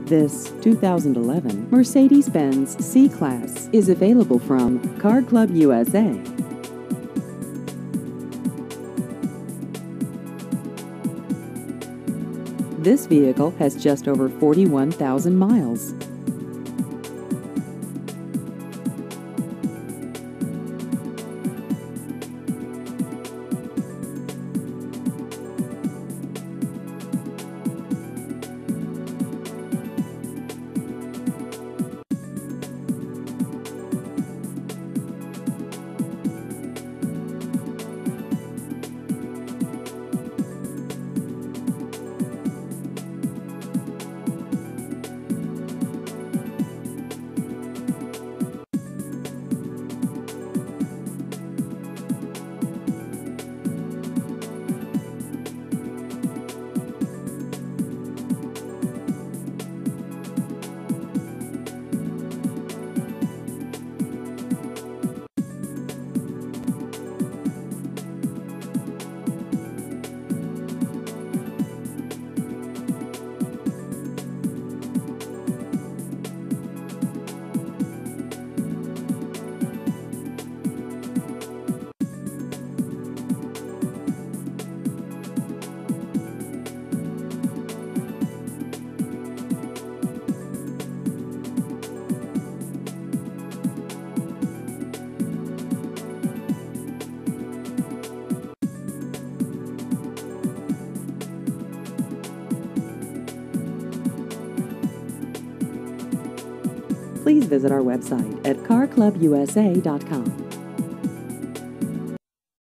This 2011 Mercedes-Benz C-Class is available from Car Club USA. This vehicle has just over 41,000 miles. Please visit our website at carclubusa.com.